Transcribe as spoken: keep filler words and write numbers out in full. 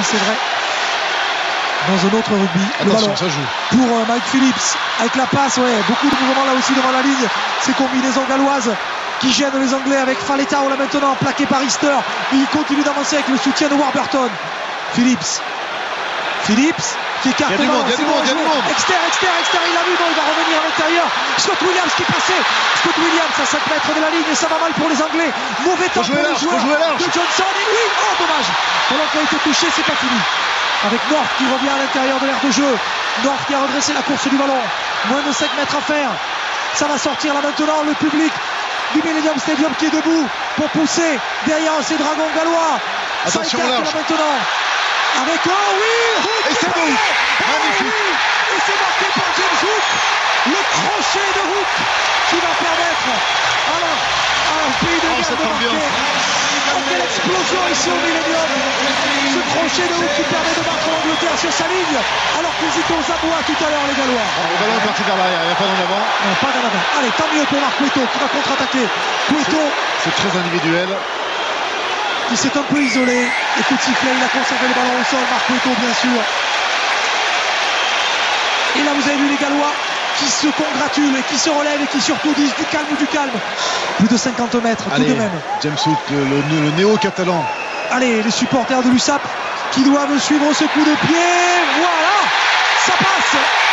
c'est vrai. Dans un autre rugby. Attention, ça joue. Pour euh, Mike Phillips, avec la passe, ouais, beaucoup de mouvements là aussi devant la ligne. Ces combinaisons galloises qui gênent les Anglais avec Faletau là maintenant, plaqué par Easter. Il continue d'avancer avec le soutien de Warburton. Phillips. Phillips qui écarte le ballon. Exter, Exter, Exter, il a vu, bon, il va revenir à l'intérieur. Scott Williams qui est passé. Scott Williams à cinq mètres de la ligne, ça va mal pour les Anglais. Mauvais temps pour les joueurs de Johnson. Et oui, oh dommage. Ballon qui a été touché, c'est pas fini. Avec North qui revient à l'intérieur de l'aire de jeu. North qui a redressé la course du ballon. Moins de cinq mètres à faire. Ça va sortir là maintenant. Le public du Millennium Stadium qui est debout pour pousser derrière ces dragons gallois. Attention là maintenant. Avec oh oui, Hook et c'est Hook. Magnifique. Oh, oui. Et c'est marqué par James Hook. Le crochet de Hook qui va permettre alors au pays de Galles de marquer. Oh, quelle explosion ici au Millennium. Ce crochet de Hook qui permet de battre l'Angleterre sur sa ligne alors qu'ils étaient aux abois tout à l'heure les Gallois. Oh, le ballon est parti vers l'arrière, il n'y a pas d'en avant. Non, pas d'en avant. Allez, tant mieux pour Marc Cueto qui va contre-attaquer. Cueto, c'est très individuel. Qui s'est un peu isolé. Et coup de sifflet, il a conservé le ballon au sol. Marc Cueto, bien sûr. Et là, vous avez vu les Gallois qui se congratulent et qui se relèvent et qui surtout disent du calme, du calme. Plus de cinquante mètres, Allez, tout de même. James Hook, le, le, le néo-catalan. Allez, les supporters de l'U S A P qui doivent suivre ce coup de pied. Voilà, ça passe.